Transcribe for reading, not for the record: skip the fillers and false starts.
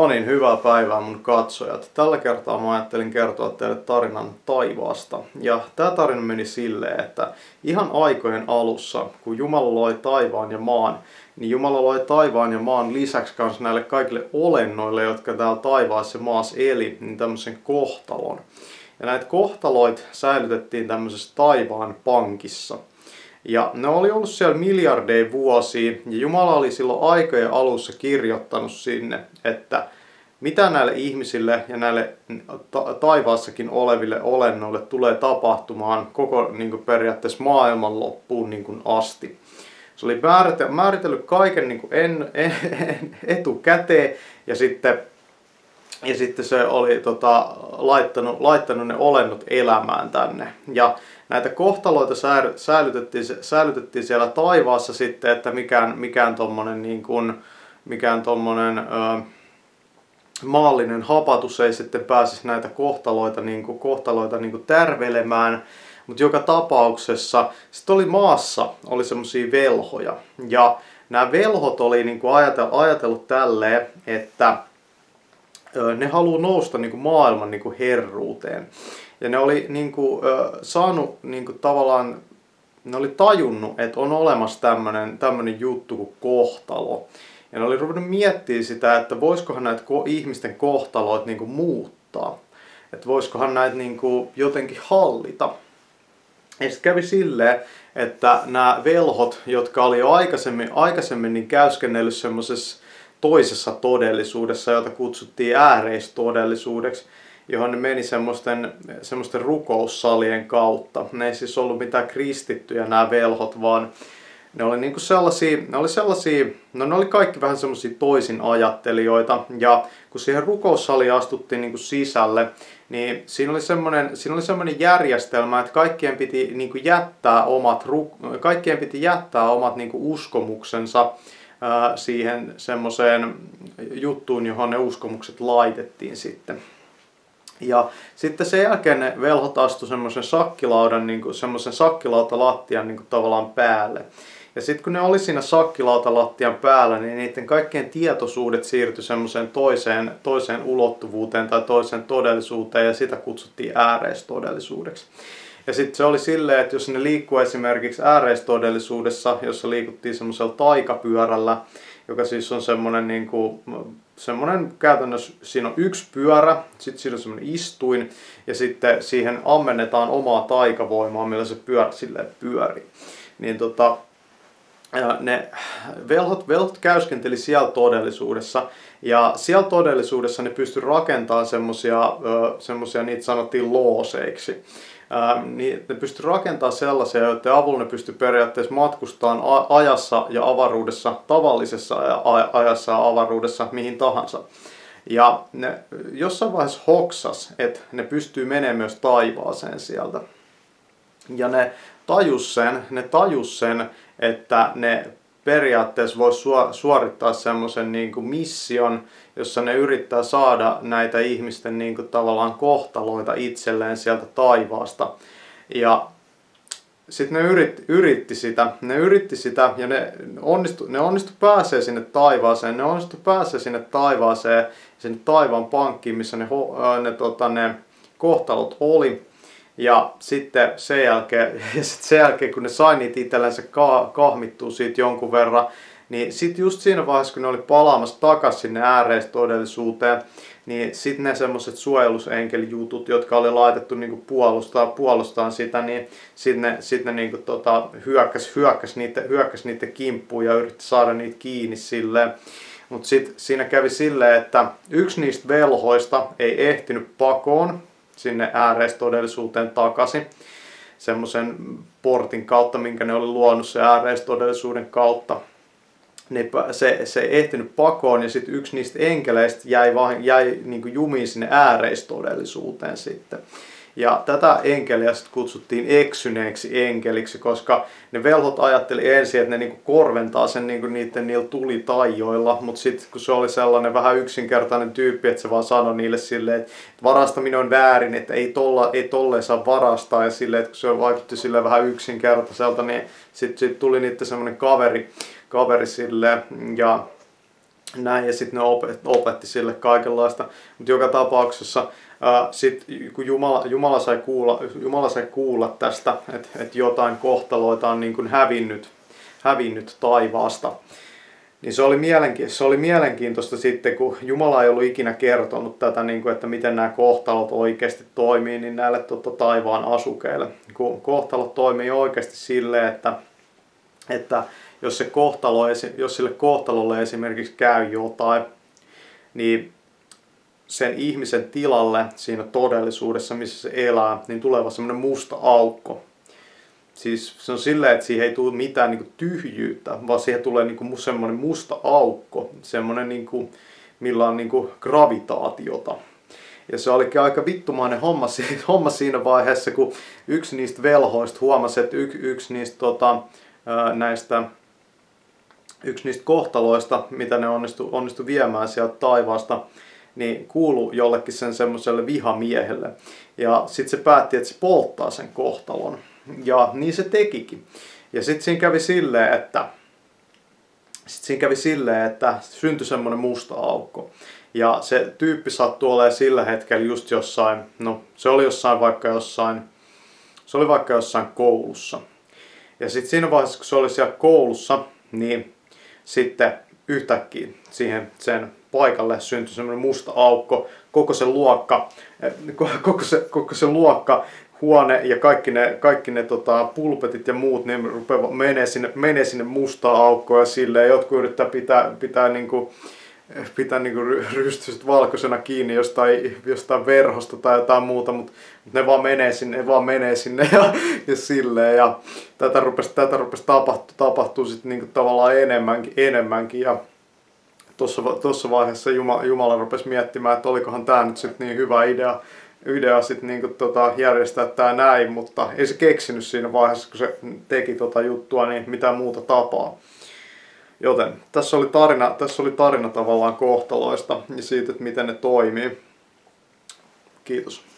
No niin, hyvää päivää mun katsojat. Tällä kertaa mä ajattelin kertoa teille tarinan taivaasta. Ja tää tarina meni silleen, että ihan aikojen alussa, kun Jumala loi taivaan ja maan, niin Jumala loi taivaan ja maan lisäksi kans näille kaikille olennoille, jotka täällä taivaassa ja maassa eli, niin tämmöisen kohtalon. Ja näitä kohtaloit säilytettiin tämmöisessä taivaan pankissa. Ja ne oli ollut siellä miljardeja vuosia, ja Jumala oli silloin aikojen alussa kirjoittanut sinne, että mitä näille ihmisille ja näille taivaassakin oleville olennoille tulee tapahtumaan koko periaatteessa maailman loppuun asti. Se oli määritellyt kaiken etukäteen, ja sitten se oli laittanut ne olennot elämään tänne. Ja näitä kohtaloita säilytettiin siellä taivaassa sitten, että mikään tommonen maallinen hapatus ei sitten pääsisi näitä kohtaloita tärvelemään. Mutta joka tapauksessa sitten oli maassa semmosia velhoja. Ja nämä velhot oli ajatellut tälleen, että ne haluaa nousta maailman herruuteen. Ja ne oli saanut tavallaan, ne oli tajunnut, että on olemassa tämmönen juttu kuin kohtalo. Ja ne oli ruvennut miettimään sitä, että voisikohan näitä ihmisten kohtaloita muuttaa. Että voisikohan näitä jotenkin hallita. Ja sitten kävi silleen, että nämä velhot, jotka oli jo aikaisemmin käyskennellyt semmoisessa toisessa todellisuudessa, jota kutsuttiin ääreistodellisuudeksi, johon ne meni semmoisten rukoussalien kautta. Ne ei siis ollut mitään kristittyjä nämä velhot, vaan ne oli ne oli kaikki vähän semmoisia toisin ajattelijoita. Ja kun siihen rukoussaliin astuttiin sisälle, niin siinä oli semmoinen järjestelmä, että kaikkien piti jättää omat uskomuksensa siihen semmoiseen juttuun, johon ne uskomukset laitettiin sitten. Ja sitten sen jälkeen ne velhot astu semmoisen sakkilautalattian tavallaan päälle. Ja sitten kun ne oli siinä sakkilautalattian päällä, niin niiden kaikkien tietoisuudet siirtyi semmoiseen toiseen ulottuvuuteen tai toiseen todellisuuteen, ja sitä kutsuttiin ääreistodellisuudeksi. Ja sitten se oli silleen, että jos ne liikkuu esimerkiksi ääreistodellisuudessa, jossa liikuttiin semmoisella taikapyörällä, joka siis on semmoinen käytännössä, siinä on yksi pyörä, sitten siinä on semmoinen istuin, ja sitten siihen ammennetaan omaa taikavoimaa, millä se pyörä silleen pyörii. Niin ja ne velhot käyskenteli siellä todellisuudessa, ja siellä todellisuudessa ne pystyi rakentamaan semmosia niitä sanottiin looseiksi. Niin ne pystyi rakentamaan sellaisia, joiden avulla ne pystyi periaatteessa matkustamaan ajassa ja avaruudessa, tavallisessa ajassa ja avaruudessa, mihin tahansa. Ja ne jossain vaiheessa hoksas, että ne pystyy menemään myös taivaaseen sieltä. Ja ne tajus sen, että ne periaatteessa vois suorittaa semmoisen mission, jossa ne yrittää saada näitä ihmisten tavallaan kohtaloita itselleen sieltä taivaasta. Ja sitten ne yritti sitä ja ne onnistu pääsee sinne taivaaseen. Ne onnistu pääsee sinne taivaaseen, sinne taivaan pankkiin, missä ne kohtalot oli. Ja sitten sen jälkeen, kun ne sai niitä itsellensä kahmittua siitä jonkun verran, niin sitten just siinä vaiheessa, kun ne oli palaamassa takaisin sinne ääreistodellisuuteen, niin sitten ne semmoiset suojelusenkelijutut, jotka oli laitettu puolustaa sitä, niin sitten ne hyökkäs niiden kimppuun ja yritti saada niitä kiinni silleen. Mutta sitten siinä kävi silleen, että yksi niistä velhoista ei ehtinyt pakoon sinne ääreistodellisuuteen takaisin semmoisen portin kautta, minkä ne oli luonut sen ääreistodellisuuden kautta. Se ei ehtinyt pakoon, ja sitten yksi niistä enkeleistä jäi jumiin sinne ääreistodellisuuteen sitten. Ja tätä enkeliä sitten kutsuttiin eksyneeksi enkeliksi, koska ne velhot ajatteli ensin, että ne korventaa sen niillä tulitaijoilla, mutta sitten kun se oli sellainen vähän yksinkertainen tyyppi, että se vaan sanoi niille silleen, että varastaminen on väärin, että ei tolleen saa varastaa, ja silleen, että kun se vaikutti silleen vähän yksinkertaiselta, niin sitten tuli niiden semmoinen kaveri silleen, ja näin, ja sitten ne opetti sille kaikenlaista. Mutta joka tapauksessa kun Jumala sai kuulla tästä, että jotain kohtaloita on niin kuin hävinnyt taivaasta, niin se oli mielenkiintoista sitten, kun Jumala ei ollut ikinä kertonut tätä, niin kuin, että miten nämä kohtalot oikeasti toimii, niin näille taivaan asukeille. Kun kohtalot toimii oikeasti silleen, että jos sille kohtalolle esimerkiksi käy jotain, niin sen ihmisen tilalle siinä todellisuudessa, missä se elää, niin tulee vaan semmoinen musta aukko. Siis se on silleen, että siihen ei tule mitään niin kuin tyhjyyttä, vaan siihen tulee niin kuin semmoinen musta aukko, semmoinen, niin kuin, millä on niin kuin gravitaatiota. Ja se olikin aika vittumainen homma siinä vaiheessa, kun yksi niistä velhoista huomasi, että yksi niistä kohtaloista, mitä ne onnistu viemään sieltä taivaasta, niin kuului jollekin sen semmoiselle vihamiehelle. Ja sitten se päätti, että se polttaa sen kohtalon. Ja niin se tekikin. Ja sitten siinä kävi silleen, että syntyi semmoinen musta aukko. Ja se tyyppi sattui olemaan sillä hetkellä just jossain, se oli vaikka jossain koulussa. Ja sitten siinä vaiheessa, kun se oli siellä koulussa, niin sitten yhtäkkiä sen paikalle syntyi semmoinen musta aukko. Koko se luokka, huone ja kaikki ne pulpetit ja muut, niin menee sinne mustaan aukkoon ja silleen. Jotkut yrittää pitää rystyset valkoisena kiinni jostain verhosta tai jotain muuta, mutta ne vaan menee sinne ja silleen. Ja tätä rupesi tapahtuu sitten niinku tavallaan enemmänkin. Ja tuossa vaiheessa Jumala rupesi miettimään, että olikohan tämä nyt sitten niin hyvä idea sitten niinku järjestää tämä näin, mutta ei se keksinyt siinä vaiheessa, kun se teki juttua, niin mitään muuta tapaa. Joten tässä oli tarina tavallaan kohtaloista ja siitä, että miten ne toimii. Kiitos.